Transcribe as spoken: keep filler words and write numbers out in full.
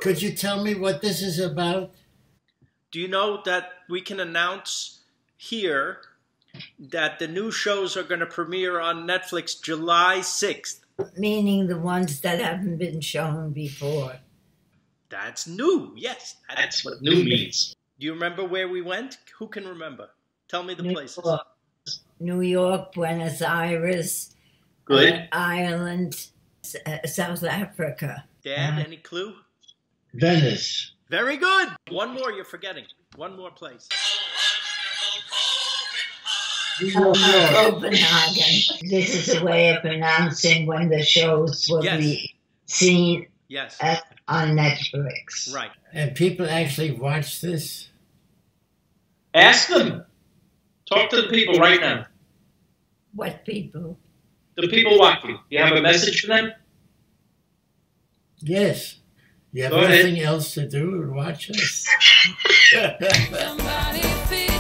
Could you tell me what this is about? Do you know that we can announce here that the new shows are going to premiere on Netflix July sixth? Meaning the ones that haven't been shown before. That's new, yes. That's what new means. Do you remember where we went? Who can remember? Tell me the New places. York, New York, Buenos Aires, Good. uh, Ireland, S- uh, South Africa. Dad, any clue? Venice. Very good. One more you're forgetting. One more place. New York. Copenhagen. This is a way of announcing when the shows will Yes. be seen Yes. uh, on Netflix. Right. And people actually watch this? Ask them. Talk to the people right now. What people? The people watching. You have a message for them? Yes. You have Go ahead. nothing else to do and watch us? Somebody feel